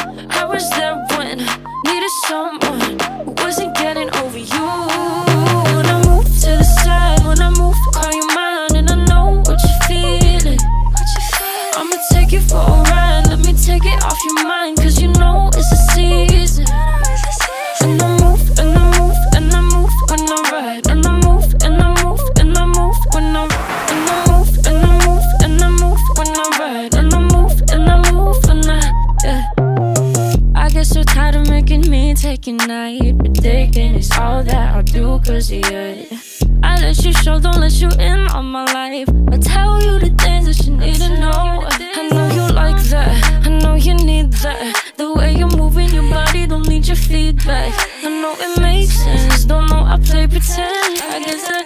I was there when I needed someone who wasn't getting over you. When I move to the side, when I move, call you mine, and I know what you're feeling. I'ma take you for a ride, let me take it off your mind, cause you know it's a season. And I move, and I move, and I move when I ride. And I move, and I move, and I move when I ride. And I move, and I move, and I move when I ride. And I move, and I move when I get so tired of making me take your night, predicting it's all that I'll do cause of you. I let you show, don't let you in on my life. I tell you the things that you need to know. I know you like that, I know you need that. The way you're moving your body, don't need your feedback. I know it makes sense, don't know I play pretend. I guess that